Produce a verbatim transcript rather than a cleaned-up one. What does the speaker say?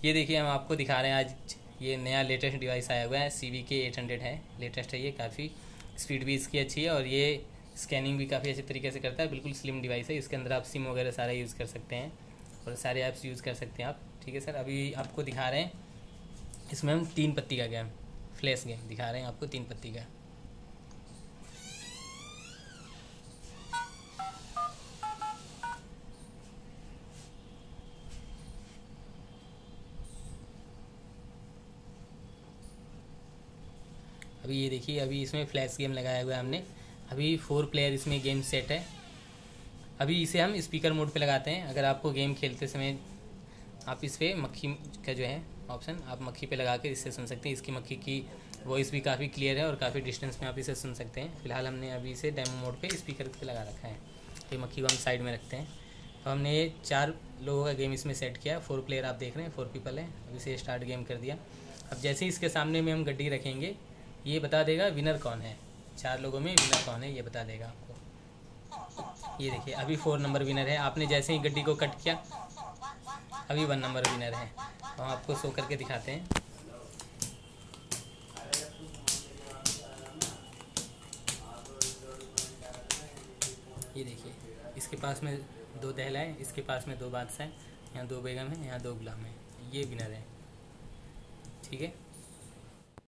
ये देखिए हम आपको दिखा रहे हैं आज ये नया लेटेस्ट डिवाइस आया हुआ है, C V K eight hundred है, लेटेस्ट है ये, काफ़ी स्पीड भी इसकी अच्छी है और ये स्कैनिंग भी काफ़ी अच्छे तरीके से करता है। बिल्कुल स्लिम डिवाइस है, इसके अंदर आप सिम वगैरह सारा यूज़ कर सकते हैं और सारे ऐप्स यूज़ कर सकते हैं आप। ठीक है सर, अभी आपको दिखा रहे हैं इसमें हम तीन पत्ती का गेम, फ्लैश गेम दिखा रहे हैं आपको, तीन पत्ती का। अभी ये देखिए, अभी इसमें फ्लैश गेम लगाया हुआ है हमने। अभी फोर प्लेयर इसमें गेम सेट है। अभी इसे हम स्पीकर मोड पे लगाते हैं। अगर आपको गेम खेलते समय आप इस पर मक्खी का जो है ऑप्शन, आप मक्खी पे लगा कर इससे सुन सकते हैं। इसकी मक्खी की वॉइस भी काफ़ी क्लियर है और काफ़ी डिस्टेंस में आप इसे सुन सकते हैं। फिलहाल हमने अभी इसे डेमो मोड पे स्पीकर पे लगा रखा है। तो मक्खी को हम साइड में रखते हैं। तो हमने ये चार लोगों का गेम इसमें सेट किया। फोर प्लेयर आप देख रहे हैं, फोर पीपल है। अभी इसे स्टार्ट गेम कर दिया। अब जैसे ही इसके सामने में हम गड्डी रखेंगे, ये बता देगा विनर कौन है, चार लोगों में विनर कौन है ये बता देगा आपको। ये देखिए, अभी फोर नंबर विनर है। आपने जैसे ही गड्डी को कट किया, अभी वन नंबर विनर है। तो हम आपको शो करके दिखाते हैं। ये देखिए, इसके पास में दो दहला है, इसके पास में दो बादशाह है, यहाँ दो बेगम है, यहाँ दो गुलाम है। ये विनर है। ठीक है।